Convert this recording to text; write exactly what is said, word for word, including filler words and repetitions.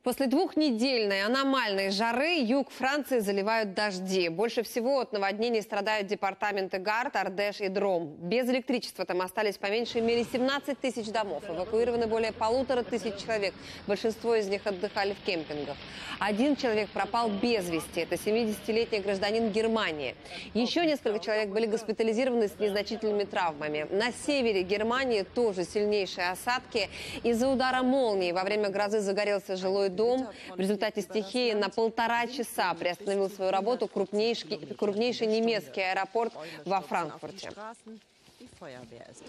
После двухнедельной аномальной жары юг Франции заливают дожди. Больше всего от наводнений страдают департаменты Гард, Ардеш и Дром. Без электричества там остались по меньшей мере семнадцать тысяч домов. Эвакуированы более полутора тысяч человек. Большинство из них отдыхали в кемпингах. Один человек пропал без вести. Это семидесятилетний гражданин Германии. Еще несколько человек были госпитализированы с незначительными травмами. На севере Германии тоже сильнейшие осадки. Из-за удара молнии во время грозы загорелся жилой дом. В результате стихии на полтора часа приостановил свою работу крупнейший, крупнейший немецкий аэропорт во Франкфурте.